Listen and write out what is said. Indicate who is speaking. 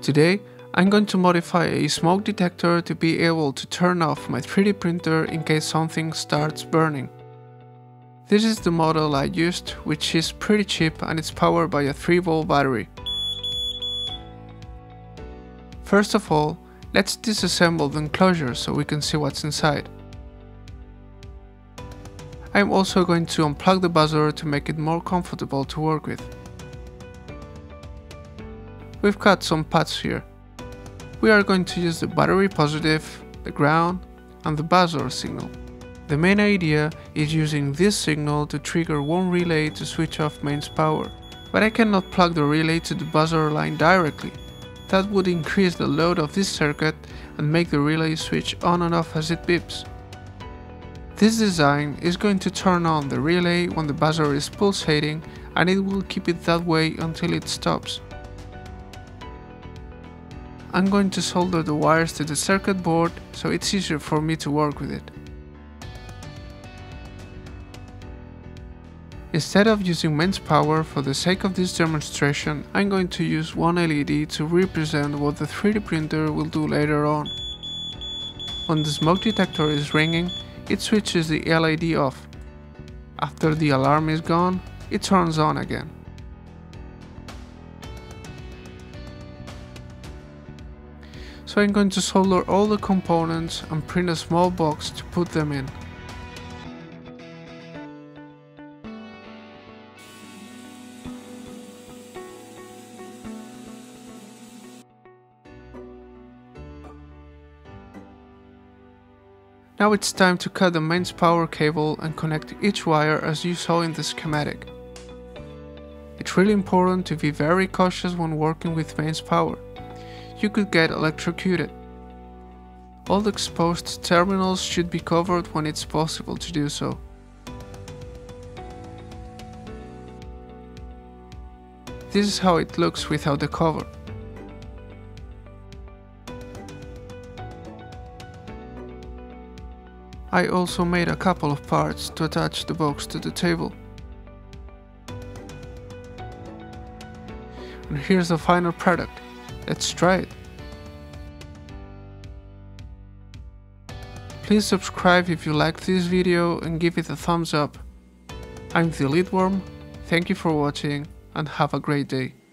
Speaker 1: Today, I'm going to modify a smoke detector to be able to turn off my 3D printer in case something starts burning. This is the model I used, which is pretty cheap and it's powered by a 3-volt battery. First of all, let's disassemble the enclosure so we can see what's inside. I'm also going to unplug the buzzer to make it more comfortable to work with. We've got some pads here. We are going to use the battery positive, the ground, and the buzzer signal. The main idea is using this signal to trigger one relay to switch off mains power, but I cannot plug the relay to the buzzer line directly. That would increase the load of this circuit and make the relay switch on and off as it beeps. This design is going to turn on the relay when the buzzer is pulsating, and it will keep it that way until it stops. I'm going to solder the wires to the circuit board so it's easier for me to work with it. Instead of using mains power for the sake of this demonstration, I'm going to use one LED to represent what the 3D printer will do later on. When the smoke detector is ringing, it switches the LED off. After the alarm is gone, it turns on again. So I'm going to solder all the components and print a small box to put them in. Now it's time to cut the mains power cable and connect each wire as you saw in the schematic. It's really important to be very cautious when working with mains power. You could get electrocuted. All the exposed terminals should be covered when it's possible to do so. This is how it looks without the cover. I also made a couple of parts to attach the box to the table. And here's the final product. Let's try it. Please subscribe if you liked this video and give it a thumbs up. I'm the Leadworm, thank you for watching and have a great day.